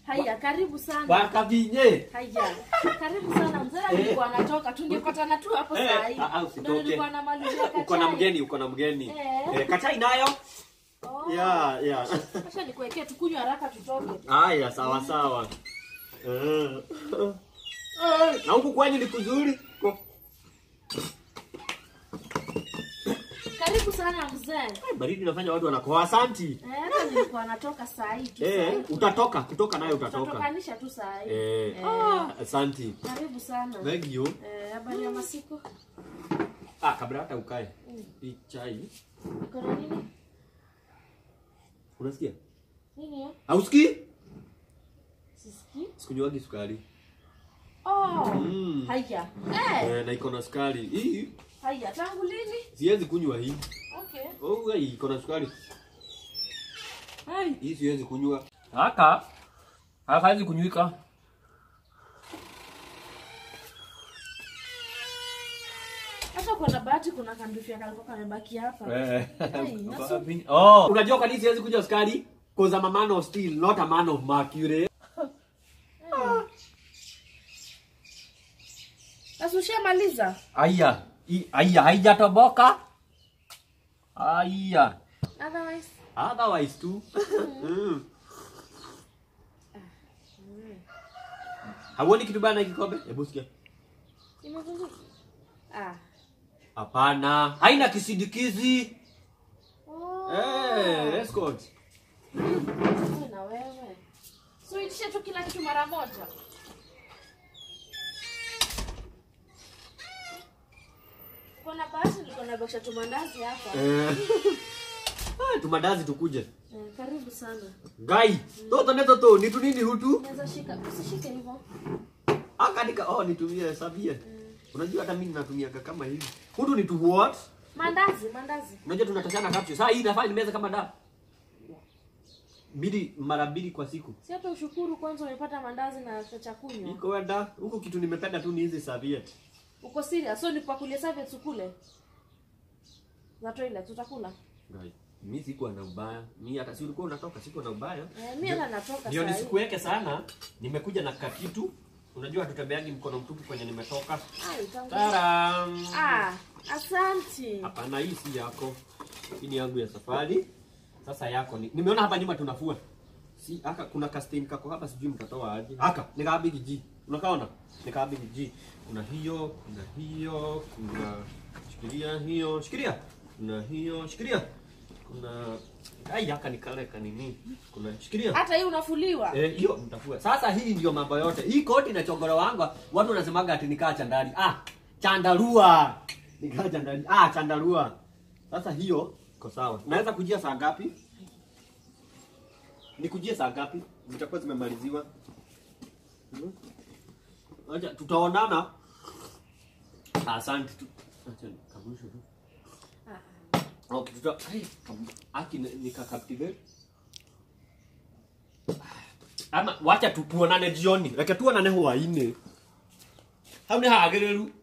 Haya, karibu sana. Wakavinye. Haya. Karibu sana mzee, alikuwa anatoka tungepatana tu hapo saa hii. Usitoke. Nilikuwa namalizia kachai. Uko na mgeni. Kachai nayo? Oh. Yeah. Acha nikuwekee tukunywe haraka tutoke. Haya, sawa. Na huku kwenye ni kuzuri. Karibu sana mzee. Baridi inafanya watu wanakoa. Asanti. Hata nilikuwa natoka saa hii tu. Kutoka nayo utatoka. Tutatokanisha tu saa hii. Asanti. Karibu sana. Thank you. Habari ya masiku? Kabla hata ukae. Hii chai. Iko na nini? Unasikia? Nini hiyo? Hausikii? Sisikii. Sikunywangi sukari. Haya. Na iko na sukari. Hii. Haya, tangu lini? Siwezi kunywa hii. Okay. Hii iko na sukari. Hai. Hii siwezi kunywa. Haka haiwezi kunywika. Hata kwa na bahati kuna kandufi kalikuwa kamebaki hapa. Unajua kwa nini siwezi kunywa sukari? Because I'm a man of steel, not a man of mercury. Sasa ushamaliza? Aya, haijatoboka. Aya. Otherwise too. Hauoni kitu bana kikombe? Hebu sikia. Imezunguka. Hapana, haina kisidikizi. Escort. Na wewe. So itisha tu kila kitu mara moja. Kuna bahati niko na bakisha tumandazi hapa. Tumandazi tukuje. Karibu sana. Gai, toto ni tu nini hutu? Naweza shika, usishike hivyo. Akanika nitumie sabie. Unajua hata mimi natumia kama hivi. Hutu ni tu what? Mandazi. Unajua tunatashana capsule. Sasa hii inafanya nimeza kama da. Mara mbili kwa siku. Si hata ushukuru kwanza umepata mandazi na chakunywa. Iko wenda, huko kitu nimependa tu ni hizi serviette. Uko serious? So nipakulie serviette ukule. Za toilet tutakula. Gai. Mimi sikuwa na ubaya. Mimi hata si ulikuwa unatoka sikuwa na ubaya. Mimi hata natoka sasa. Ndio nisikuweke sana. Nimekuja na kakitu. Unajua tutembeani mkono mtupu kwenye nimetoka. Taram. Asante. Hapana, hii si yako. Hii ni yangu ya safari. Sasa yako ni. Nimeona hapa nyuma tunafua. Si aka kuna casting kako hapa sijui mtatoa aje. Aka nikabigi G. Unakaona? Nikabigi G. Kuna hiyo. Kuna shikilia hiyo. Shikilia. Kuna hiyo. Shikilia. Kuna haka nikaleka nini? Kuna shikilia. Hata hii unafuliwa? Hiyo mtafua. Sasa hii ndio mambo yote. Hii koti na chogoro wangu watu wanasemaga ati nikaa chandali. Chandarua. Nikaa chandali. Chandarua. Sasa hiyo iko sawa. Naweza kujia saa ngapi? Nikujie saa ngapi? Zitakuwa zimemaliziwa. Acha tutaonana. Asante tu. Acha kabusho tu. Okay, nikakaptive. Ama wacha tuonane jioni. Leke tuonane huwaini. Hauna hagereru.